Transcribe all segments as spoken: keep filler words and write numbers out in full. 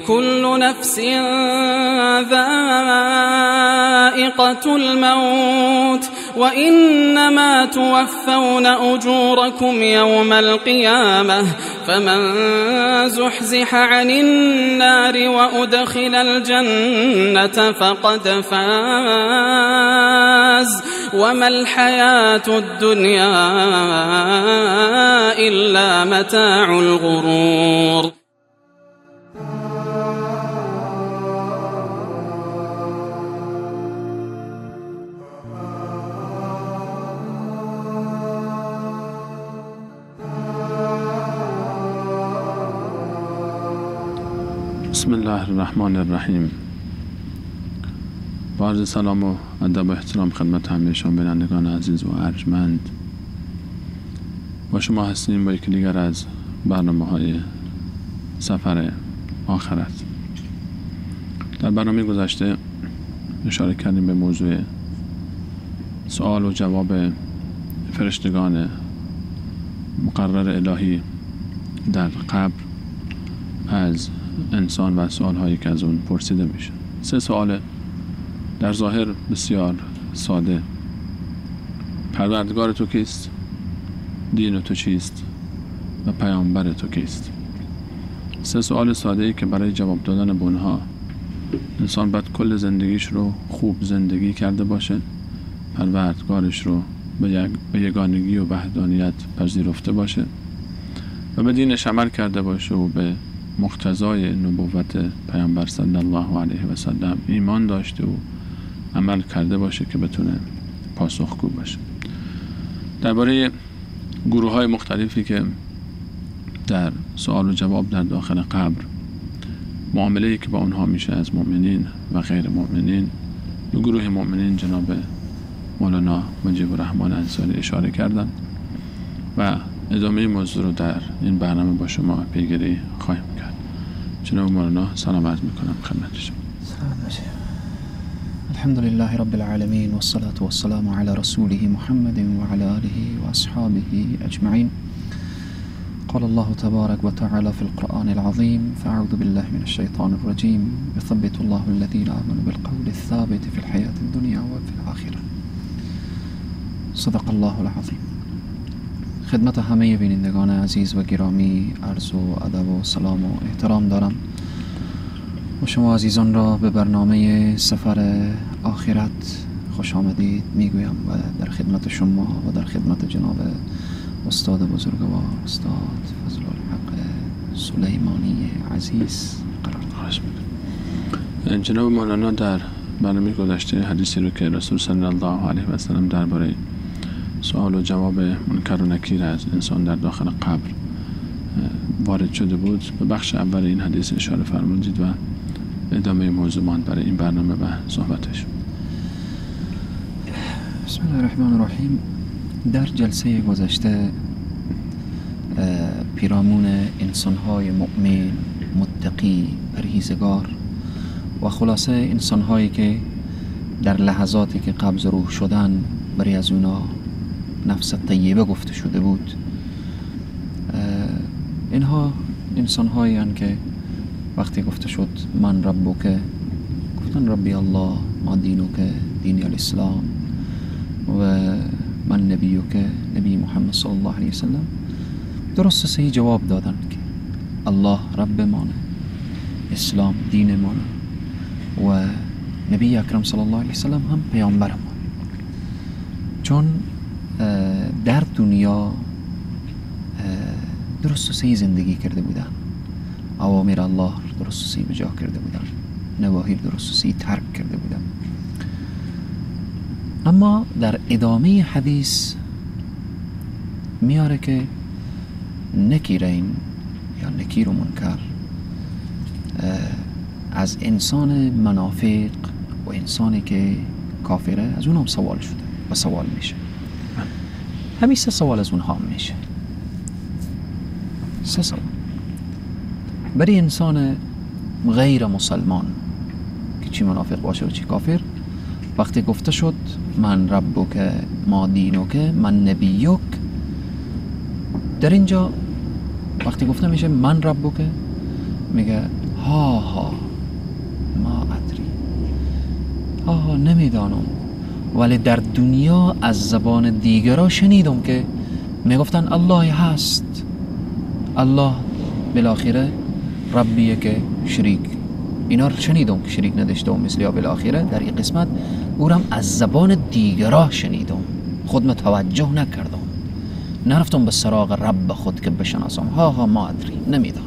كل نفس ذائقة الموت وإنما توفون أجوركم يوم القيامة فمن زحزح عن النار وأدخل الجنة فقد فاز وما الحياة الدنيا إلا متاع الغرور. بسم الله الرحمن الرحیم. با عرض سلام و ادب و احترام خدمت همه شما بینندگان عزیز و ارجمند، با شما هستیم با یکی دیگر از برنامه های سفر آخرت. در برنامه گذشته اشاره کردیم به موضوع سوال و جواب فرشتگان مقرر الهی در قبر از انسان و سوال هایی که از اون پرسیده میشه. سه سوال در ظاهر بسیار ساده: پروردگار تو کیست؟ دین تو چیست؟ و پیامبر تو کیست؟ سه سوال ساده ای که برای جواب دادن به اونها انسان باید کل زندگیش رو خوب زندگی کرده باشه، پروردگارش رو به یگانگی و وحدانیت پذیرفته باشه و به دینش عمل کرده باشه و به مقتضای نبوت پیامبر صلی الله علیه و سلم ایمان داشته و عمل کرده باشه که بتونه پاسخگو باشه. درباره گروه های مختلفی که در سوال و جواب در داخل قبر معامله‌ای که با اونها میشه از مؤمنین و غیر مؤمنین، به گروه مؤمنین جناب مولانا مجیب الرحمن انصاری اشاره کردن و ادامه موضوع رو در این برنامه با شما پیگیری خواهیم کرد. جناب مولانا سلام عرض میکنم خدمت شما. سلام باشید. الحمد لله رب العالمين والصلاة والسلام على رسوله محمد وعلى آله وأصحابه أجمعين. قال الله تبارك وتعالى في القرآن العظيم: فأعوذ بالله من الشيطان الرجيم يثبت الله الذين آمنوا بالقول الثابت في الحياة الدنيا وفي الآخرة. صدق الله العظيم. خدمت همه بینندگان عزیز و گرامی عرض و ادب و سلام و احترام دارم و شما عزیزان را به برنامه سفر آخرت خوش آمدید میگویم و در خدمت شما و در خدمت جناب استاد بزرگوار استاد فضل الحق سلیمانی عزیز قرار میدم. جناب مولانا در برنامه گذشته حدیثی رو که رسول صلی الله علیه و سلم درباره سوال و جواب منکر و نکیر از انسان در داخل قبر وارد شده بود، به بخش اول این حدیث اشاره فرمودید و ادامه موضوع ماند برای این برنامه و صحبتش. بسم الله الرحمن الرحیم. در جلسه گذشته پیرامون انسان‌های مؤمن، متقی، پرهیزگار و خلاصه انسان‌هایی که در لحظاتی که قبض روح شدن برای از اونا نفس طیبه گفته شده بود، اینها انسان هایی هستند که وقتی گفته شد من ربک، گفتن ربی الله، ما دینک دین الاسلام و من نبیک نبی محمد صلی الله علیه وسلم، درست صحیح جواب دادن که الله رب مانه، اسلام دین مانه و نبی اکرم صلی الله علیه وسلم هم پیامبر مانه. چون در دنیا درست و صحیح زندگی کرده بودن، اوامر الله درست و صحیح بجا کرده بودن، نواهی درست و صحیح ترک کرده بودن. اما در ادامه حدیث میاره که نکیرین یا نکیر و منکر از انسان منافق و انسانی که کافره از اونم سوال شده و سوال میشه. همین سه سوال از اونها میشه. سه سوال برای انسان غیر مسلمان که چی منافق باشه و چی کافر، وقتی گفته شد من ربک ما دینک من نبیک، در اینجا وقتی گفته میشه من ربک میگه ها ها ما ادری، ها ها نمیدانم. ولی در دنیا از زبان دیگرها شنیدم که میگفتن الله هست، الله بالاخره ربیه که شریک، اینا رو شنیدم که شریک نداشته و مثل یا بالاخره در این قسمت او هم از زبان دیگرها شنیدم، خود توجه نکردم، نرفتم به سراغ رب خود که بشناسم. ها ها ما ادری نمیدانم.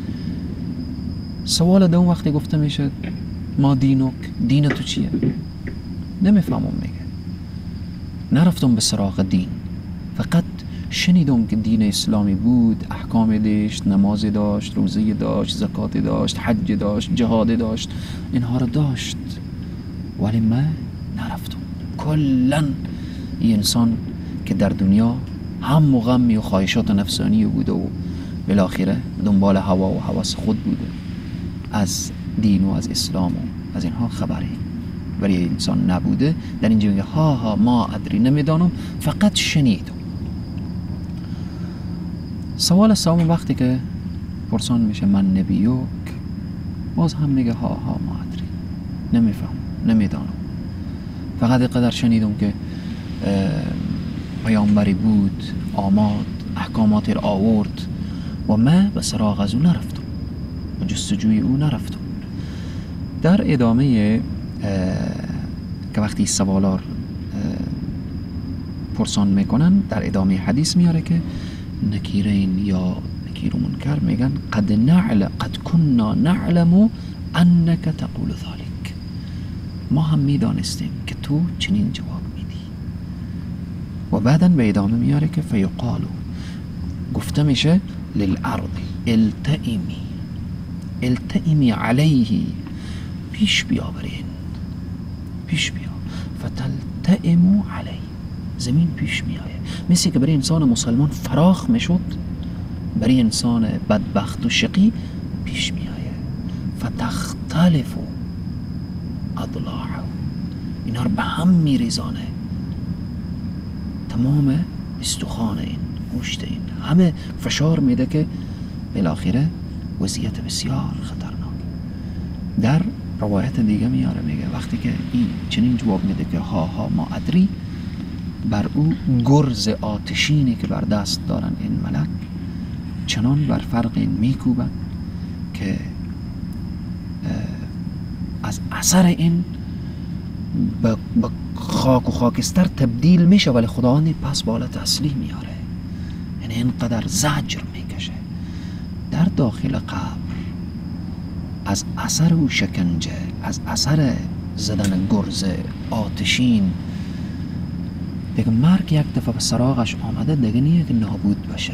سوال دوم وقتی گفته میشه ما دینک، دین تو چیه؟ نمیفهمم میگه. نرفتم به سراغ دین، فقط شنیدم که دین اسلامی بود، احکام داشت، نماز داشت، روزه داشت، زکات داشت، حج داشت، جهاد داشت، اینها رو داشت، ولی من نرفتم. کلن این انسان که در دنیا هم و غمی و خواهشات نفسانی بوده و بالاخره دنبال هوا و هوس خود بوده، از دین و از اسلام و از اینها خبری برای انسان نبوده. در اینجا میگه ها ها ما ادری نمیدانم، فقط شنیدم. سوال سوم وقتی که پرسان میشه من نبیوک، باز هم میگه ها ها ما ادری نمیفهم نمیدانم، فقط قدر شنیدم که پیامبری بود، آماد احکامات را آورد و من به سراغ از او نرفتم و جستجوی او نرفتم. در ادامه که وقتی سوالار پرسان میکنن، در ادامه حدیث میاره که نکیرین یا نکیر و منکر میگن قد نعلم قد كنا نعلم انك تقول ذلك، ما هم میدانستیم که تو چنین جواب میدی. و بعدن به ادامه میاره که فیقالو، گفته میشه للارض التئمی التئمی علیه، پیش بیا برین، پیش بیا. فتلتئم علیه، زمین پیش میآیه، مثل که برای انسان مسلمان فراخ میشد، برای انسان بدبخت و شقی پیش میآیه. فتختلف اضلاعه، اینا رو به هم میریزانه، تمام استخوان این، گوشت این، همه فشار میده که بالاخره وضعیت بسیار خطرناک. در روایت دیگه میاره میگه وقتی که این چنین جواب میده که ها ها ما ادری، بر او گرز آتشینی که بر دست دارن این ملک چنان بر فرق این میکوبن که از اثر این به خاک و خاکستر تبدیل میشه، ولی خداوند پس بالا تسلیم میاره، یعنی اینقدر زجر میکشه. در داخل قبر از اثر او شکنجه، از اثر زدن گرز آتشین، دیگه مرگ یک دفعه به سراغش آمده، دیگه نیه که نابود بشه،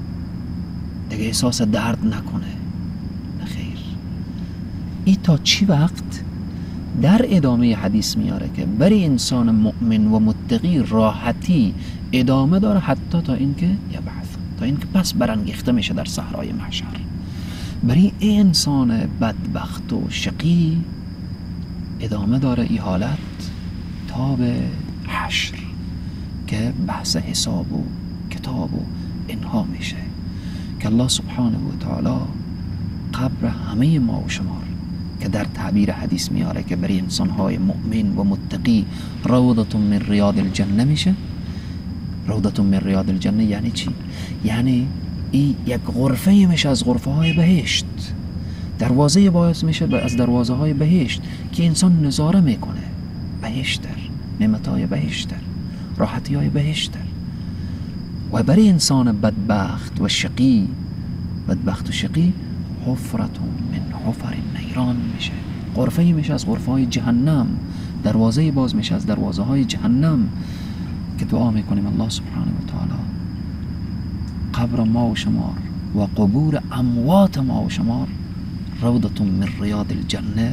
دیگه احساس درد نکنه، نخیر. ای تا چی وقت؟ در ادامه حدیث میاره که برای انسان مؤمن و متقی راحتی ادامه داره حتی تا اینکه یبعث، تا اینکه پس برانگیخته میشه در صحرای محشر. برای این انسان بدبخت و شقی ادامه داره ای حالت تا به حشر که بحث حساب و کتاب و اینها میشه، که الله سبحانه و تعالی قبر همه ما و شما که در تعبیر حدیث میاره که برای انسانهای مؤمن و متقی روضة من ریاض الجنه میشه. روضة من ریاض الجنه یعنی چی؟ یعنی این یک غرفه میشه از غرفه های بهشت، دروازه باعث میشه از دروازه های بهشت که انسان نظاره میکنه بهشتر، نعمت های بهشتر، راحتی های بهشتر. و برای انسان بدبخت و شقی، بدبخت و شقی حفرت من حفر نیران میشه، غرفه میشه از غرفه های جهنم، دروازه باز میشه از دروازه های جهنم، که دعا میکنیم الله سبحانه و تعالی قبر ما و شمار و قبور اموات ما و شمار روضة من ریاض الجنه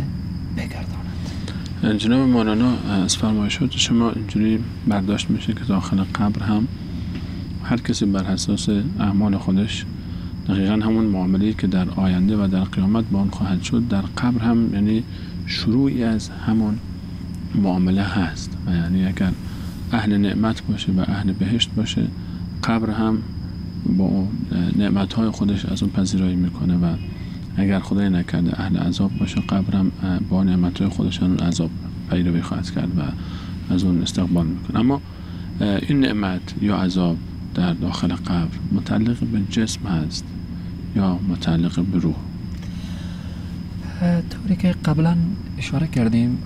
بگرداند. جناب مولانا از فرمایشات شما اینجوری برداشت میشه که داخل قبر هم هر کسی بر اساس اعمال خودش دقیقا همون معامله‌ای که در آینده و در قیامت با آن خواهد شد، در قبر هم یعنی شروعی از همون معامله هست. و یعنی اگر اهل نعمت باشه و اهل بهشت باشه، قبر هم با نعمت‌های خودش از اون پذیرایی میکنه و اگر خدای نکرده اهل عذاب باشه، قبرم با نعمت‌های خودشان اون عذاب پیروی خواهد کرد و از اون استقبال میکنه. اما این نعمت یا عذاب در داخل قبر متعلق به جسم هست یا متعلق به روح؟ طوری که قبلا اشاره کردیم،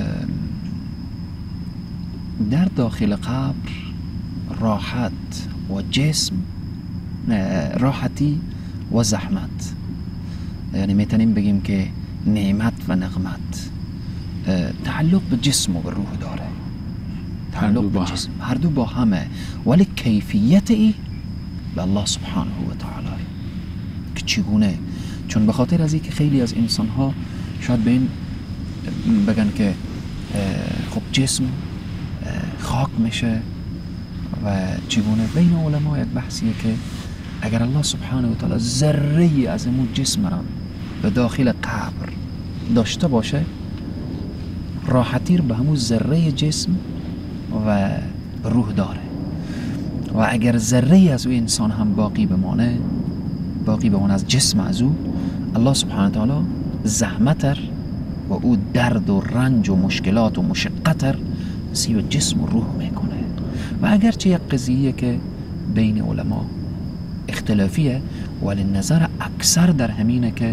در داخل قبر راحت و جسم، راحتی و زحمت، یعنی میتونیم بگیم که نعمت و نقمت تعلق به جسم و به روح داره، تعلق به جسم، هر دو با همه، ولی کیفیت ای به الله سبحانه و تعالی که چگونه. چون به خاطر از اینکه خیلی از انسان ها شاید به این بگن که خب جسم خاک میشه و چگونه. بین علما یک بحثیه که اگر الله سبحانه و تعالی ذره از امون جسم را به داخل قبر داشته باشه، راحتی به همون ذره جسم و روح داره، و اگر ذره از او انسان هم باقی بمانه، باقی بمانه از جسم از او، الله سبحانه و تعالی زحمتر و او درد و رنج و مشکلات و مشقتر نصیب جسم و روح میکنه. و اگرچه یک قضیه که بین علما اختلافیه، ولی نظر اکثر در همینه که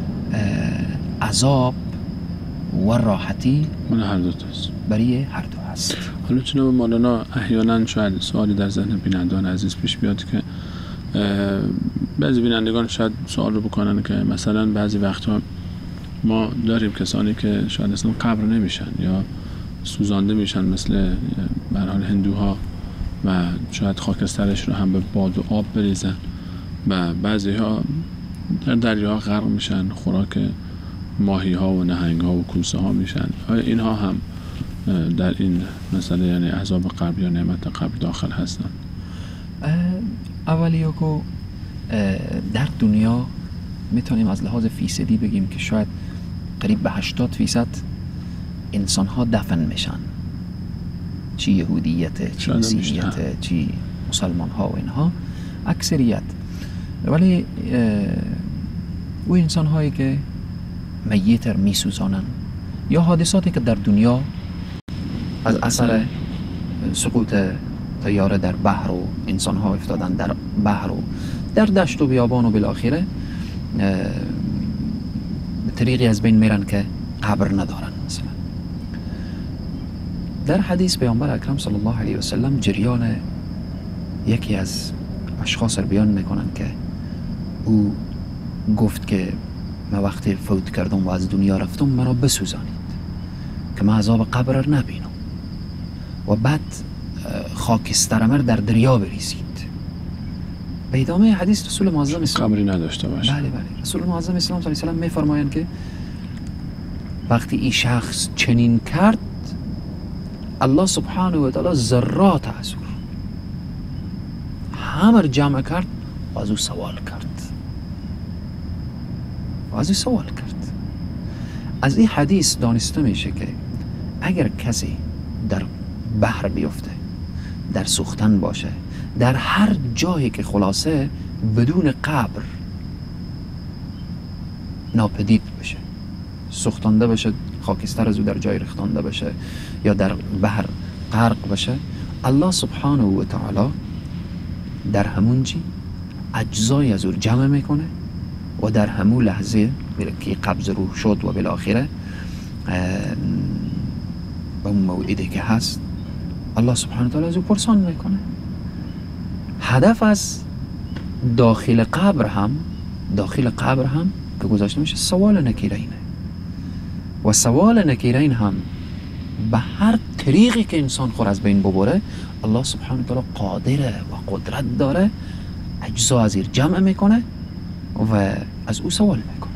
عذاب و راحتی من هر دو هست، برای هر دو هست. حالا جناب مولانا احیانا شاید سوالی در ذهن بینندگان عزیز پیش بیاد که بعضی بینندگان شاید سوال رو بکنن که مثلا بعضی وقتا ما داریم کسانی که شاید اصلا قبر نمیشن یا سوزانده میشن مثل به هر حال هندوها و شاید خاکسترش رو هم به باد و آب بریزن، و بعضی ها در دریا غرق میشن، خوراک ماهی ها و نهنگ ها و کوسه ها میشن. آیا اینها هم در این مسئله یعنی عذاب قبر یا نعمت قبر داخل هستن؟ اولیو که در دنیا میتونیم از لحاظ فیصدی بگیم که شاید قریب به هشتاد فیصد انسان ها دفن میشن، چی یهودیت، چی مسیحیت، چی مسلمان ها و اینها اکثریت. ولی او انسان هایی که میتر میسوزانن یا حادثاتی که در دنیا از اثر سقوط طیاره در بحر و انسان ها افتادن در بحر و در دشت و بیابان و بالاخره به طریقی از بین میرن که قبر ندارن. مثلا در حدیث پیامبر اکرم صلی الله علیه و سلم جریان یکی از اشخاص رو بیان میکنن که او گفت که من وقتی فوت کردم و از دنیا رفتم مرا بسوزانید که من عذاب قبر رو نبینم، و بعد خاکسترمر در دریا بریزید. به ادامه حدیث رسول معظم اسلام قبری نداشته باشه. بله بله رسول معظم اسلام صلی الله علیه و سلم میفرمایند که وقتی این شخص چنین کرد، الله سبحانه و تعالی ذرات از او همه جمع کرد و از او سوال کرد و از او سوال کرد. از این حدیث دانسته میشه که اگر کسی در بحر بیفته، در سوختن باشه، در هر جایی که خلاصه بدون قبر ناپدید بشه، سوختانده بشه، خاکستر از او در جای ریختانده بشه یا در بحر غرق بشه، الله سبحانه و تعالی در همونجی اجزای از او جمع میکنه و در همون لحظه که قبض روح شد و بالاخره به اون موعدی که هست الله سبحانه و تعالی از او پرسان میکنه. هدف از داخل قبر هم داخل قبر هم که گذاشته میشه سوال نکیرینه، و سوال نکیرین هم به هر طریقی که انسان خور از بین ببره الله سبحانه و تعالی قادره و قدرت داره اجزا از این جمع میکنه و از او سوال میکنه.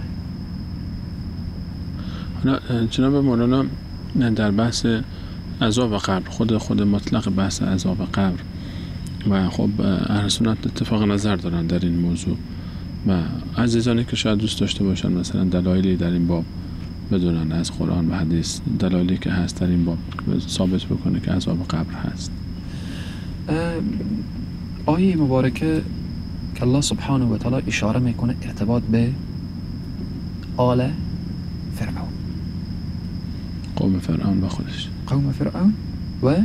حالا جناب مولانا در بحث عذاب قبر، خود خود مطلق بحث عذاب قبر و خب اهل سنت اتفاق نظر دارن در این موضوع، و عزیزانی که شاید دوست داشته باشن مثلا دلایلی در این باب بدونن از قرآن و حدیث، دلایلی که هست در این باب ثابت بکنه که عذاب قبر هست. آیه مبارکه که الله سبحانه و تعالی اشاره میکنه ارتباط به آل فرعون، قوم فرعون و خودش، قوم فرعون و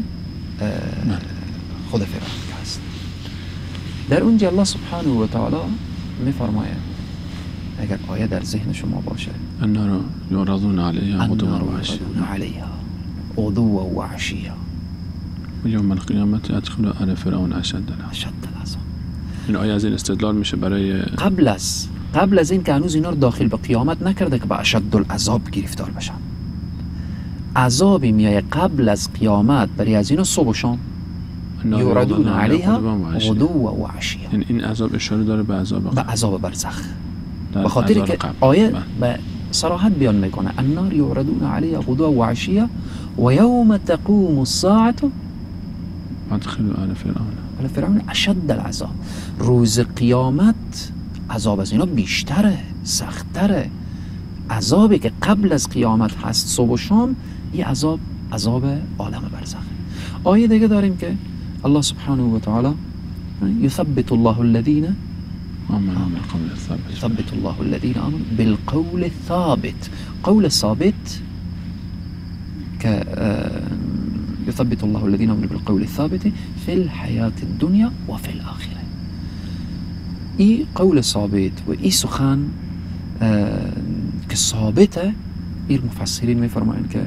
خود فرعون که هست. در اونجا الله سبحانه و تعالی میفرماید اگر آیه در ذهن شما باشه، النار یعرضون علیها غدوا و عشیا غدوا و عشیا و یوم القیامت ادخلوا آل فرعون اشد العذاب. اشد العذاب. این آیه از این استدلال میشه برای قبل از قبل از این که هنوز اینا رو داخل به قیامت نکرده که به اشد العذاب گرفتار بشن. عذابی میایه قبل از قیامت برای از اینا صبح و شام، یعرضون علیها غدوا و عشیا. این این عذاب اشاره داره به عذاب به عذاب برزخ، به خاطر که آیه به صراحت بیان میکنه النار یعرضون علیها غدوا و عشیا و یوم تقوم الساعة ادخلوا آل فرعون آل فرعون اشد العذاب. روز قیامت عذاب از اینا بیشتره، سختره. عذابی که قبل از قیامت هست صبح و شام، یه عذاب عذاب عالم برزخ. آیه دیگه داریم که الله سبحانه و تعالی یثبت الله الذین آمنوا بالقول الثابت یثبت الله الذین آمنوا بالقول الثابت. قول ثابت که يثبت الله الذين آمنوا بالقول الثابت في الحياة الدنيا وفي الآخرة. ای قول ثابت و ای سخن که ثابته، این مفسرین میفرمایند که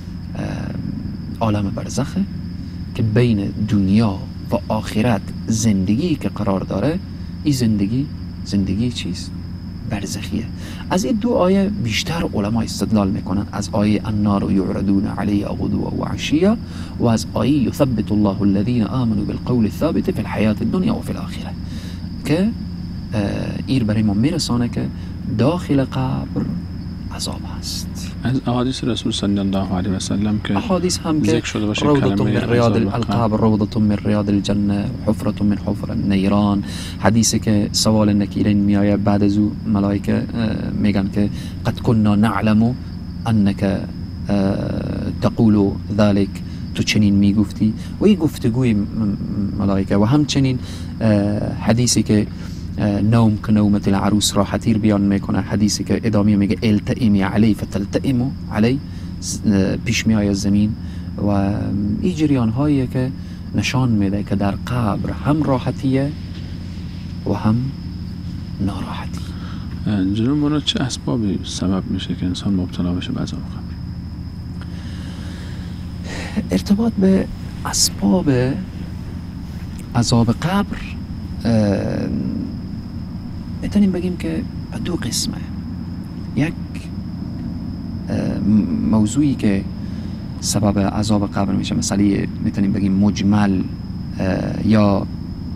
عالم برزخه که بین دنیا و آخرت زندگی که قرار داره، این زندگی زندگی چیست؟ برزخیه. از این دو آیه بیشتر علما استدلال میکنن، از آیه النار یعرضون علیها غدوا و عشیا و از آیه یثبت الله الذین آمنوا بالقول الثابت فی الحیاة الدنیا و فی الآخرة، که ایر برای ما میرسانه که داخل قبر عذاب هست. از احادیث رسول صلی الله علیه و سلم که احادیث هم که روضة من ریاض القبر، روضة من ریاض الجنه، حفرة من حفر النیران. حدیثی که سوال نکیرین میآید بعد از او ملائکه میگن که قد كنا نعلم انك تقول ذلك، تو چنین میگفتی. و این گفتگوی ملائکه و همچنین حدیثی که نوم که نومت العروس راحتیر بیان میکنه، حدیثی که ادامه میگه التئمی علی فتلتئمو علی، پیش میآید زمین. و این جریان هایی که نشان میده که در قبر هم راحتیه و هم ناراحتی. جناب مولانا چه اسبابی سبب میشه که انسان مبتلا بشه به عذاب قبر؟ ارتباط به اسباب عذاب قبر میتونیم بگیم که دو قسمه. یک موضوعی که سبب عذاب قبر میشه، مسئله میتونیم بگیم مجمل یا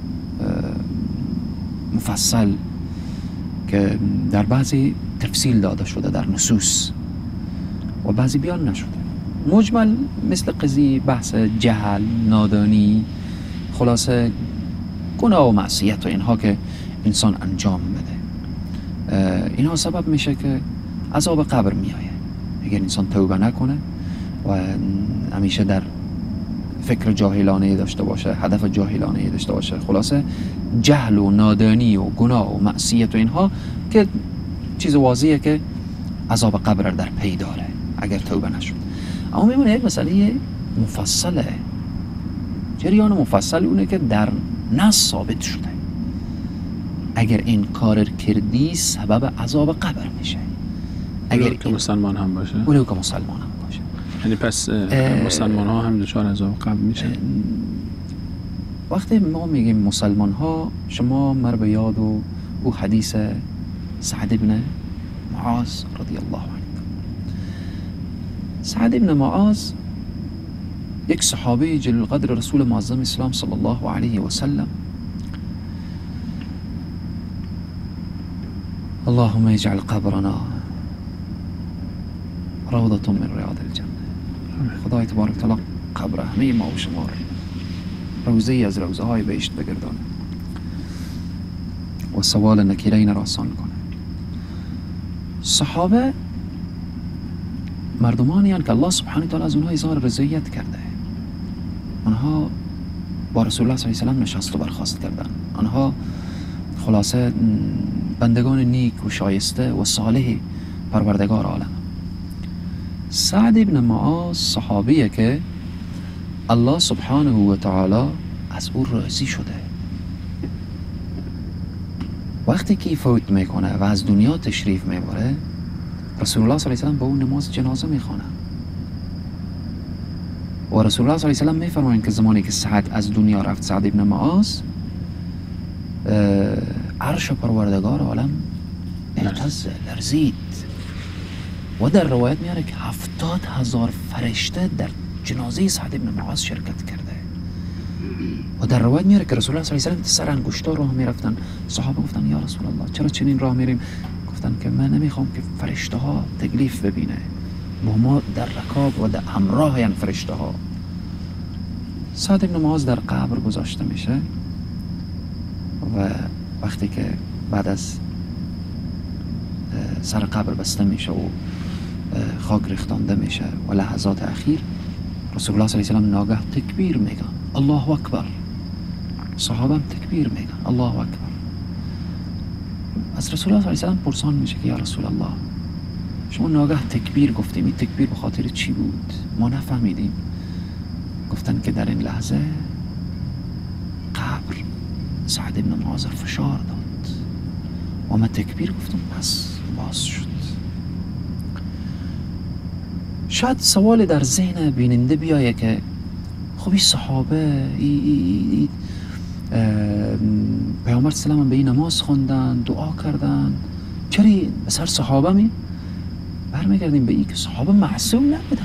مفصل که در بعضی تفصیل داده شده در نصوص و بعضی بیان نشده. مجمل مثل قضیه بحث جهل، نادانی، خلاصه گناه و معصیت و اینها که انسان انجام بده، اینها سبب میشه که عذاب قبر میآید. اگر انسان توبه نکنه و همیشه در فکر جاهلانه داشته باشه، هدف جاهلانه داشته باشه، خلاصه جهل و نادانی و گناه و معصیت و اینها که چیز واضحه که عذاب قبر در پی داره اگر توبه نشد. اما میمونه یک مسئله مفصله. جریان مفصل اونه که در نص ثابت شده اگر این کار کردی سبب عذاب قبر میشه. اگر که مسلمان هم باشه، ولو که مسلمان هم باشه. یعنی پس مسلمان ها هم دچار عذاب قبر میشه. وقتی ما میگیم مسلمان ها، شما مر به یاد و او حدیث سعد ابن معاذ رضی الله عنه. سعد ابن معاذ یک صحابی جلیل القدر رسول معظم اسلام صلی الله علیه و سلم. اللهم اجعل قبرنا روضة من رياض الجنة. خدای تبارک تعالی قبر همه ما و شما روضه از روضه های بهشت بگردانه و سوال نکیرین را آسان کنه. صحابه مردمانی هستند که الله سبحانه و تعالی از اونها اظهار رضایت کرده. آنها با رسول الله صلی الله علیه و سلم نشست و برخاست کردند. آنها خلاصه بندگان نیک و شایسته و صالح پروردگار عالم. سعد ابن معاذ صحابیه که الله سبحانه و تعالی از او راضی شده. وقتی که فوت میکنه و از دنیا تشریف میبره، رسول الله صلی الله علیه و سلم با اون نماز جنازه میخونه و رسول الله صلی الله علیه و سلم میفرمایند که زمانی که سعد از دنیا رفت، سعد ابن معاذ، عرش پروردگار عالم اهتز، لرزید. و در روایت میاره که هفتاد هزار فرشته در جنازه سعد ابن معاذ شرکت کرده. و در روایت میاره که رسول الله صلی الله علیه و سلم سر انگشتا راه میرفتن. صحابه گفتن یا رسول الله چرا چنین راه میریم؟ گفتن که من نمیخوام که فرشته ها تکلیف ببینه، با ما در رکاب و در همراه یعنی فرشته ها. سعد ابن معاذ در قبر گذاشته میشه و وقتی که بعد از سر قبر بسته میشه و خاک ریختانده میشه و لحظات اخیر، رسول الله صلی الله علیه و سلم ناگه تکبیر میگن، الله اکبر. صحابه هم تکبیر میگن، الله اکبر. از رسول الله صلی الله علیه و سلم پرسان میشه که یا رسول الله شما ناگه تکبیر گفتیم، این تکبیر به خاطر چی بود؟ ما نفهمیدیم. گفتن که در این لحظه قبر سعد ابن معاذ فشار داد و ما تکبیر گفتم پس باز شد. شاید سوال در ذهن بیننده بیایه که خب این صحابه ای ای ای پیامبر سلام به این نماز خوندن، دعا کردن، چرا سر صحابه می برمیگردیم به این که صحابه معصوم نبودن.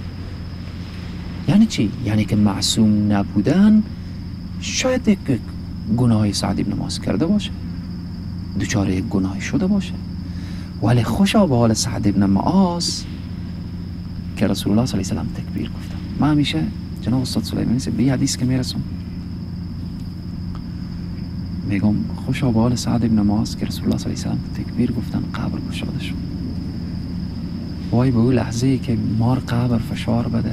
یعنی چی؟ یعنی که معصوم نبودن شاید یک گناهی سعد ابن معاذ کرده باشه، دچار یک گناهی شده باشه، ولی خوشا به حال سعد ابن معاذ که رسول الله صلی الله علیه و سلم تکبیر گفتن. من همیشه جناب استاد سلیمانی به این حدیث که میرسم میگم خوشا به حال سعد ابن معاذ که رسول الله صلی الله علیه و سلم تکبیر گفتن قبر گشاده شد. وای به اون لحظه ای که مار قبر فشار بده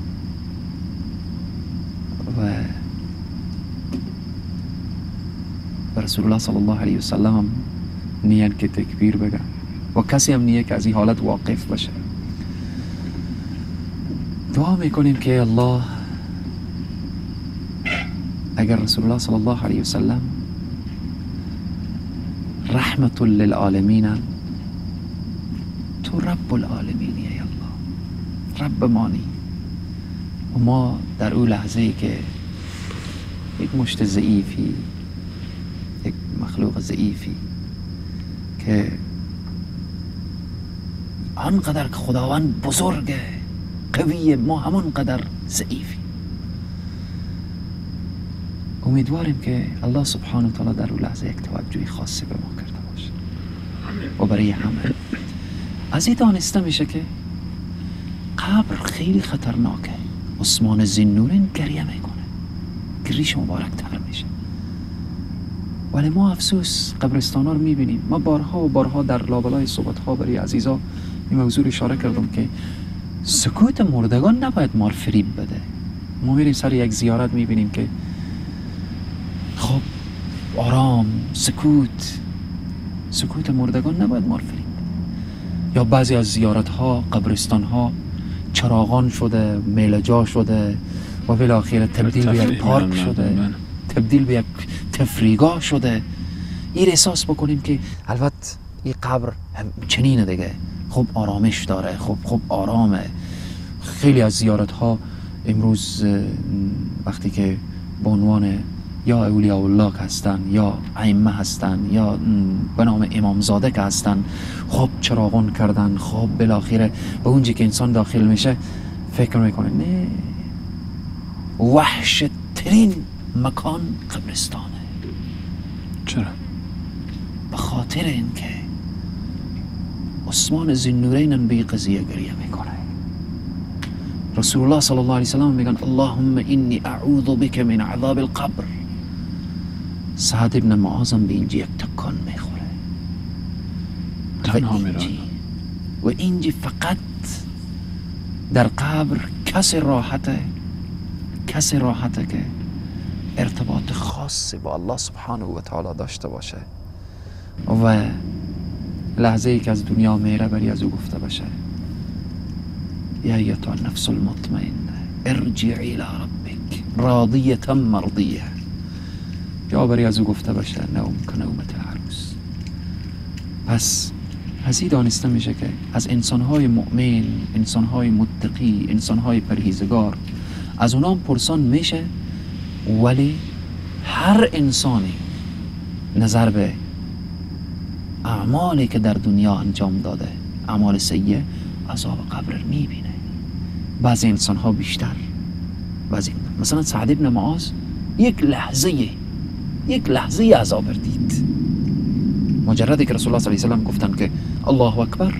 و رسول الله صلی الله علیه و سلم هم نیت که تکبیر بگن و کسی هم نیت که از این حالت واقف بشه. دعا میکنیم که الله اگر رسول الله صلی الله علیه و سلم رحمت للعالمین، تو رب العالمینی ای الله، رب مانی. و ما در اون لحظه ای که یک مشت ضعیفی، یک مخلوق ضعیفی که آنقدر که خداوند بزرگه، قویه، ما همانقدر ضعیفی، امیدواریم که الله سبحانه و تعالی در اون لحظه یک توجهی خاصی به ما کرده باشه و برای همه. از این دانسته میشه که قبر خیلی خطرناکه. عثمان ذوالنورین گریه میکنه، گریش مبارکتر میشه. ولی ما افسوس قبرستان ها رو میبینیم. ما بارها و بارها در لابلای صحبت ها برای عزیزا این موضوع اشاره کردم که سکوت مردگان نباید ما رو فریب بده. ما میریم سر یک زیارت میبینیم که خب آرام، سکوت، سکوت مردگان نباید ما رو فریب بده. یا بعضی از زیارت ها، قبرستان ها چراغان شده، میلجا شده و بالاخره تبدیل به یک پارک شده، تبدیل به یک تفریگاه شده. این احساس بکنیم که البته این قبر چنینه دیگه، خب آرامش داره، خب خب آرامه. خیلی از زیارت ها امروز وقتی که به عنوان یا اولیاء الله هستن یا ائمه هستن یا به نام امامزاده که هستن، خب چراغون کردن، خب بالاخره به اونجا که انسان داخل میشه فکر میکنه نه، وحشت ترین مکان قبرستانه. چرا؟ به خاطر اینکه عثمان ذوالنورین به قضیه گریه میکنه. رسول الله صلی الله علیه و سلم میگن اللهم انی اعوذ بک من عذاب القبر. سعد ابن معاذ به اینجا یک تکان میخوره تنها میرانه و اینجا فقط در قبر کسی راحته، کسی راحته که ارتباط خاصی با الله سبحانه و تعالی داشته باشه و لحظه ای که از دنیا میره بری از او گفته باشه یا ایتها النفس المطمئنه ارجعی الی ربک راضیه مرضیه، یا بری از او گفته باشه نوم کنومت العروس. پس از این دانسته میشه که از انسانهای مؤمن، انسانهای متقی، انسانهای پرهیزگار، از اونام پرسان میشه، ولی هر انسانی نظر به اعمالی که در دنیا انجام داده، اعمال سیئه، عذاب قبر میبینه. بعضی انسان ها بیشتر، بعضی مثلا سعد ابن معاذ یک لحظه یک لحظه عذاب دید. مجردی که رسول الله صلی الله علیه و سلم گفتن که الله اکبر،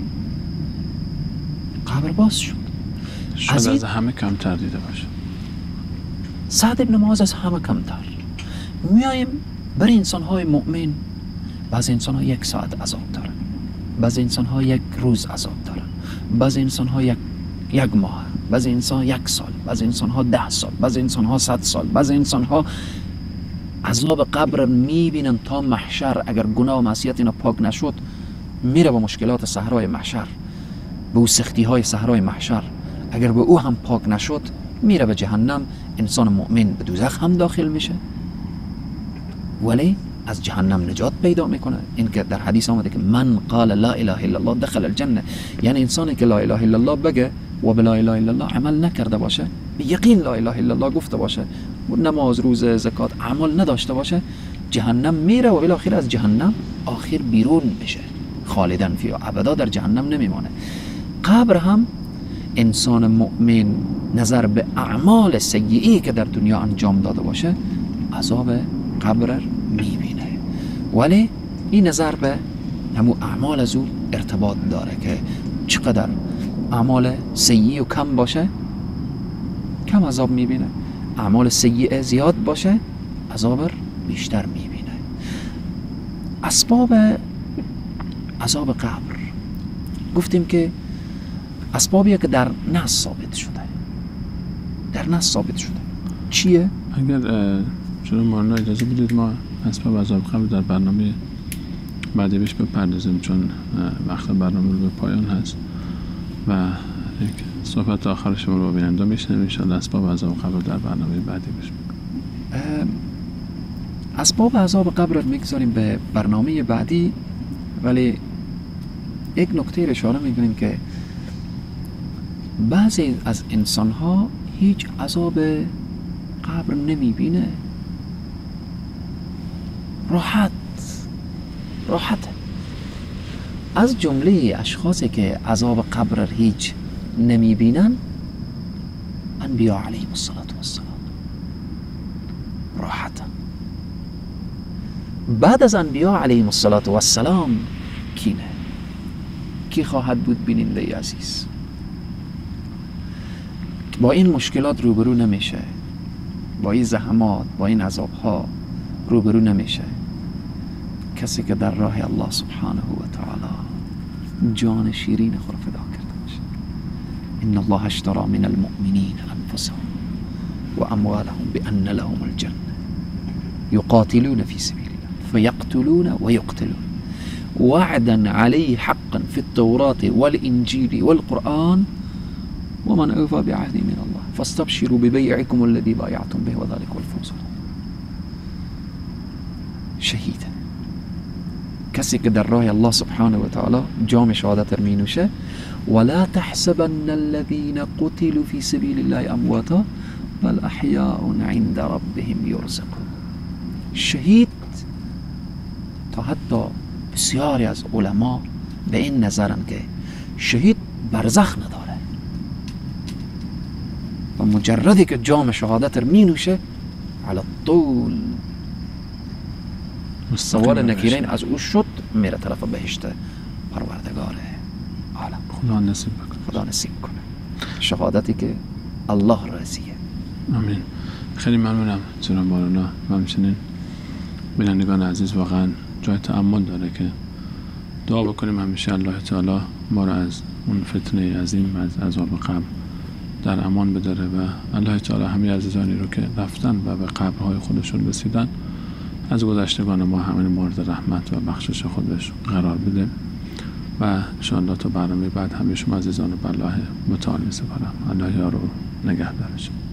قبر باز شد. شاید از همه کمتر دیده باشه. سعد ابن معاذ از همه کمتر. میایم برای انسان های مؤمن، بعضی انسان ها یک ساعت عذاب دارن، بعضی انسان ها یک روز عذاب دارن، بعضی انسان ها یک یک ماه، بعضی انسان یک سال، بعضی انسان ها ده سال، بعضی انسان ها صد سال، بعضی انسان ها عذاب قبر میبینن تا محشر. اگر گناه و معصیت اینا پاک نشد، میره با مشکلات صحرای محشر، به او سختی های صحرای محشر. اگر به او هم پاک نشد، میره به جهنم. انسان مؤمن به دوزخ هم داخل میشه، ولی از جهنم نجات پیدا میکنه. این که در حدیث آمده که من قال لا اله الا الله دخل الجنه، یعنی انسانی که لا اله الا الله بگه و به لا اله الا الله عمل نکرده باشه، به یقین لا اله الا الله گفته باشه و نماز، روزه، زکات عمل نداشته باشه، جهنم میره و بالاخره از جهنم آخر بیرون میشه، خالدن فیها، ابدا در جهنم نمیمانه. قبر هم انسان مؤمن نظر به اعمال سیئی که در دنیا انجام داده باشه، عذاب قبر میبینه، ولی این نظر به همون اعمال از او ارتباط داره که چقدر اعمال سیئی و کم باشه کم عذاب میبینه، اعمال سیئه زیاد باشه عذاب بیشتر میبینه. اسباب عذاب قبر گفتیم که اسبابیه که در نص ثابت شده، در نص ثابت شده. چیه؟ اگر چون مولانا اجازه بدید ما اسباب عذاب قبر در برنامه بعدی بهش بپردازیم، چون وقت برنامه رو به پایان هست و یک صحبت آخرش رو با بیننده میشنویم. ان شاءالله اسباب عذاب قبر در برنامه بعدی بهش اسباب عذاب قبر رو میگذاریم به برنامه بعدی، ولی یک نکته اشاره میکنیم که بعضی از انسان ها هیچ عذاب قبر نمیبینه، راحت راحت. از جمله اشخاصی که عذاب قبر هیچ نمیبینن انبیاء علیهم الصلاة والسلام، راحت. بعد از انبیاء علیهم الصلاة والسلام کینه؟ کی خواهد بود بیننده عزیز؟ با این مشکلات روبرو نمیشه، با این زحمات، با این عذابها روبرو نمیشه کسی که در راه الله سبحانه و تعالی جان شیرین خود فدا کرده باشه. ان الله اشترى من المؤمنین انفسهم و اموالهم بان لهم الجنه يقاتلون في سبيل الله فيقتلون ويقتلون وعدا عليه حقا في التوراة والإنجيل والقرآن ومن أوفى بعهده من الله فاستبشروا ببيعكم الذي بايعتم به وذلك هو الفوز. شهید کسی که در راه الله سبحانه و تعالی جام شهادت می نوشه. ولا تحسبن الذين قتلوا في سبيل الله امواتا بل احیاء عند ربهم يرزقون. شهید تا حتی بسیاری از علما به این نظرن که شهید برزخ نداره و مجردی که جام شهادت رو می نوشه على طول سوال نکیرین از او شد میره طرف بهشت پروردگار عالم. خدا نصیب کنه، خدا نصیب کنه شهادتی که الله راضیه. آمین. خیلی ممنونم جناب مولانا. و همچنین بینندگان عزیز واقعا جای تأمل داره که دعا بکنیم همیشه الله تعالی ما را از اون فتنه عظیم از عذاب قبر در امان بداره و الله تعالی همه عزیزانی رو که رفتن و به قبرهای خودشون رسیدن از گذشتگان ما همین مورد رحمت و بخشش خودش قرار بده. و انشاءالله تا برنامه بعد همه شما عزیزان رو به الله متعال می‌سپارم. الله یار و نگهدارش.